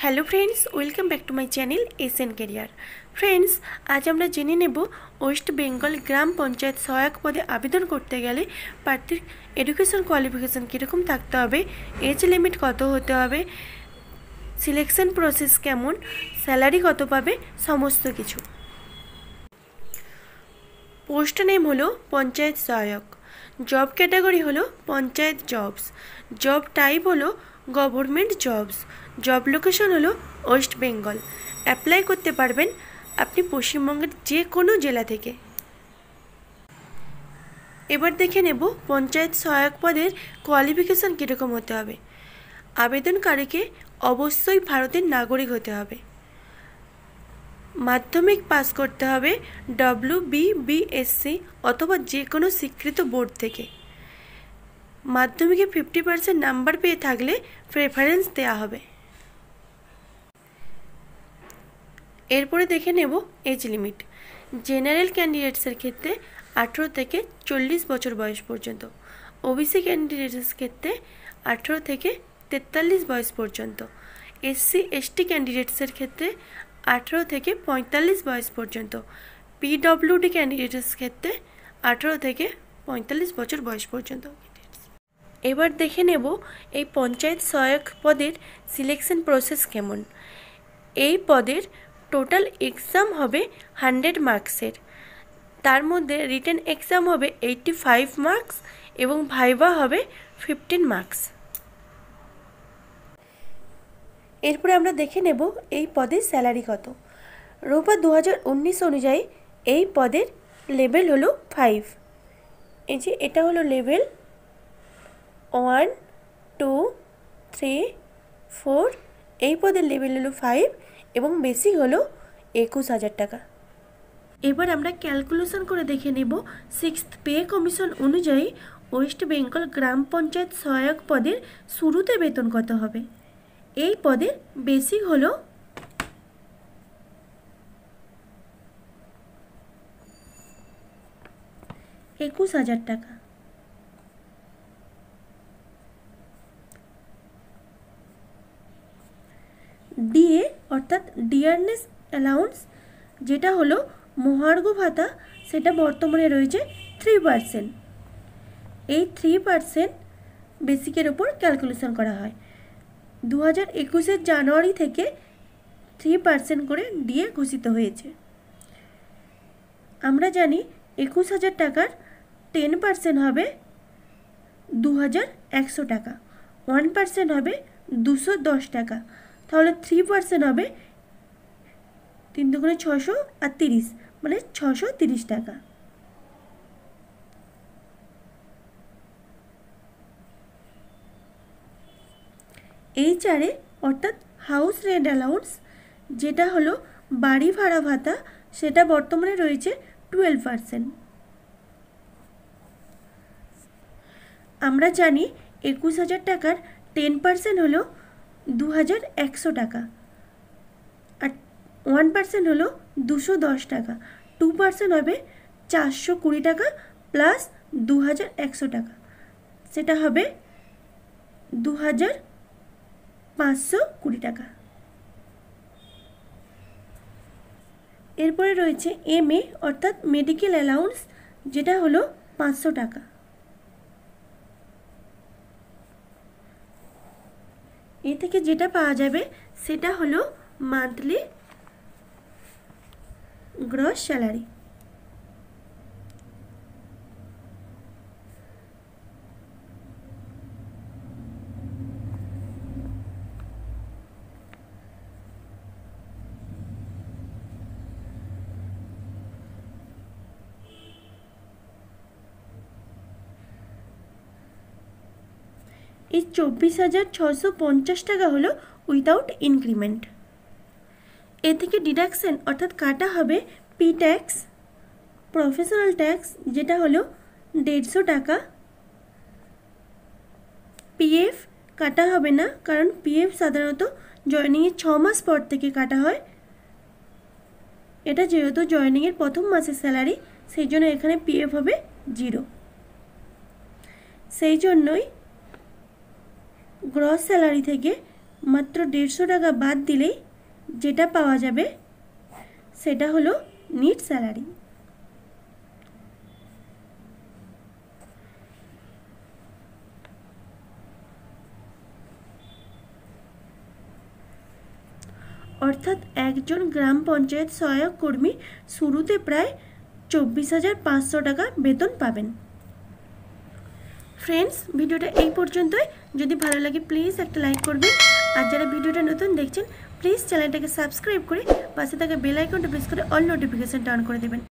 Hello friends, welcome back to my channel SN career. Friends, আজ আমরা জেনে নেব ওয়েস্ট বেঙ্গল গ্রাম পঞ্চায়েত সহায়ক পদে আবেদন করতে গেলে প্রার্থীর এডুকেশন কোয়ালিফিকেশান কীরকম থাকতে হবে, এজ লিমিট কত হতে হবে, সিলেকশন প্রসেস কেমন, স্যালারি কত পাবে, সমস্ত কিছু। পোস্ট নেম হলো পঞ্চায়েত সহায়ক, জব ক্যাটাগরি হলো পঞ্চায়েত জবস, জব টাইপ হলো গভর্নমেন্ট জবস, জব লোকেশন হলো ওয়েস্ট বেঙ্গল। অ্যাপ্লাই করতে পারবেন আপনি পশ্চিমবঙ্গের যে কোনো জেলা থেকে। এবার দেখে নেব পঞ্চায়েত সহায়ক পদের কোয়ালিফিকেশান কীরকম হতে হবে। আবেদনকারীকে অবশ্যই ভারতের নাগরিক হতে হবে, মাধ্যমিক পাস করতে হবে WBBSC অথবা যে কোনো স্বীকৃত বোর্ড থেকে। মাধ্যমিকে 50% নাম্বার পেয়ে থাকলে প্রেফারেন্স দেওয়া হবে। এরপরে দেখে নেব এজ লিমিট। জেনারেল ক্যান্ডিডেটসের ক্ষেত্রে 18 থেকে 40 বছর বয়স পর্যন্ত, ওবিসি ক্যান্ডিডেটসের ক্ষেত্রে 18 থেকে 43 বয়স পর্যন্ত, SC/ST ক্যান্ডিডেটসের ক্ষেত্রে 18 থেকে 45 বয়স পর্যন্ত, PWD ক্যান্ডিডেটস ক্ষেত্রে 18 থেকে 45 বছর বয়স পর্যন্ত। এবার দেখে নেব এই পঞ্চায়েত সহায়ক পদের সিলেকশন প্রসেস কেমন। এই পদের টোটাল এক্সাম হবে 100 মার্কসের, তার মধ্যে রিটেন এক্সাম হবে 85 মার্কস এবং ভাইভা হবে 15 মার্কস। এরপরে আমরা দেখে নেব এই পদের স্যালারি কত। রোপা 2019 অনুযায়ী এই পদের লেভেল হলো 5। এই যে এটা হলো লেভেল 1, 2, 3, 4, এই পদের লেভেল হলো 5 এবং বেসিক হলো 21,000 টাকা। এবার আমরা ক্যালকুলেশন করে দেখে নেব 6th পে কমিশন অনুযায়ী ওয়েস্ট বেঙ্গল গ্রাম পঞ্চায়েত সহায়ক পদের শুরুতে বেতন কত হবে। এই পদের বেসিক হলো 21,000 টাকা। ডিএ অর্থাৎ ডিয়ারনেস অ্যালাউন্স, যেটা হলো মহার্ঘ ভাতা, সেটা বর্তমানে রয়েছে 3%। এই 3% বেসিকের ওপর ক্যালকুলেশন করা হয়। 2021 জানুয়ারি থেকে 3% করে ডিএ ঘোষিত হয়েছে। আমরা জানি 21,000 টাকার 10% হবে 2,100 টাকা, 1% হবে 210 টাকা, তাহলে 3% হবে 3 দুগুণে 600 আর 30 মানে 630 টাকা। HRA অর্থাৎ হাউস রেন্ট অ্যালাউন্স, যেটা হলো বাড়ি ভাড়া ভাতা, সেটা বর্তমানে রয়েছে 12%। আমরা জানি 21,000 টাকার 10% হলো 2,100 টাকা, আর 1% হলো 210 টাকা, 2% হবে 420 টাকা প্লাস 2,100 টাকা, সেটা হবে 2,520 টাকা। এরপরে রয়েছে MA অর্থাৎ মেডিকেল অ্যালাউন্স, যেটা হলো 500 টাকা। এ থেকে যেটা পাওয়া যাবে সেটা হলো মান্থলি গ্রস স্যালারি। এই 24,650 টাকা হলো উইদাউট ইনক্রিমেন্ট। এ থেকে ডিডাকশন অর্থাৎ কাটা হবে পি ট্যাক্স, প্রফেশনাল ট্যাক্স, যেটা হলো 150 টাকা। পিএফ কাটা হবে না, কারণ পিএফ সাধারণত জয়েনিংয়ের 6 মাস পর থেকে কাটা হয়। এটা যেহেতু জয়েনিংয়ের প্রথম মাসের স্যালারি, সেই জন্য এখানে পিএফ হবে 0। সেই জন্যই গ্রস স্যালারি থেকে মাত্র 150 টাকা বাদ দিলেই যেটা পাওয়া যাবে সেটা হলো নিট স্যালারি। অর্থাৎ একজন গ্রাম পঞ্চায়েত সহায়ক কর্মী শুরুতে প্রায় 24,500 টাকা বেতন পাবেন। ফ্রেন্ডস, ভিডিওটা এই পর্যন্তই। যদি ভালো লাগে প্লিজ একটা লাইক করবেন, আর যারা ভিডিওটা নতুন দেখছেন প্লিজ চ্যানেলটাকে সাবস্ক্রাইব করে পাশে থাকা বেল আইকনটা প্রেস করে অল নোটিফিকেশনটা অন করে দেবেন।